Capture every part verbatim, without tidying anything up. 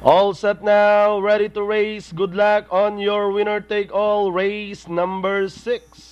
All set now, ready to race. Good luck on your winner-take-all race number six.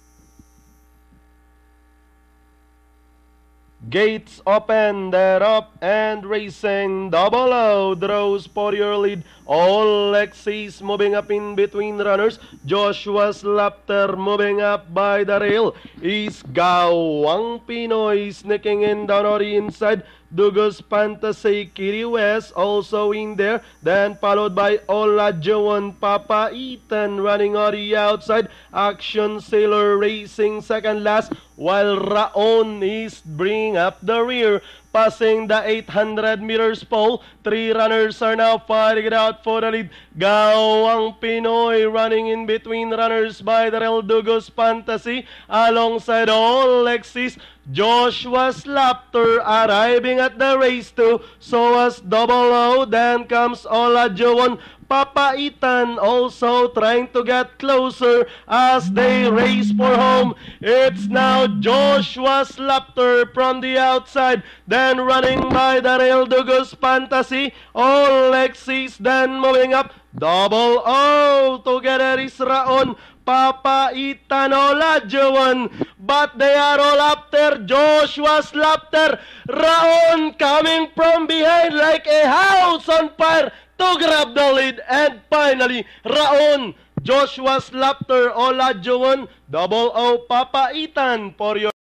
Gates open, they're up and racing. Double O draws for your lead. Alexis moving up in between runners. Joshua Slapter moving up by the rail. Is Gawang Pinoy sneaking in down on the inside. Dugos Fantasy, Kitty West also in there. Then followed by Olajuwon Papaitan running on the outside. Action Sailor racing second last. While Raon is bringing up the rear. Passing the eight hundred meters pole. Three runners are now fighting it out for the lead. Gawang Pinoy running in between runners by the rail. Dugos Fantasy alongside Alexis. Joshua Slapter arriving at the race too. So as Double O. Then comes Olajuwon Papaitan also trying to get closer as they race for home. It's now Joshua Slapter from the outside. Then running by the rail, Dugos Fantasy. Alexis then moving up. Double O together is Raon Papaitan, Olajuwon, but they are all after Joshua Slapter. Raon coming from behind like a house on fire to grab the lead, and finally Raon, Joshua Slapter, Olajuwon, Double O Papaitan for your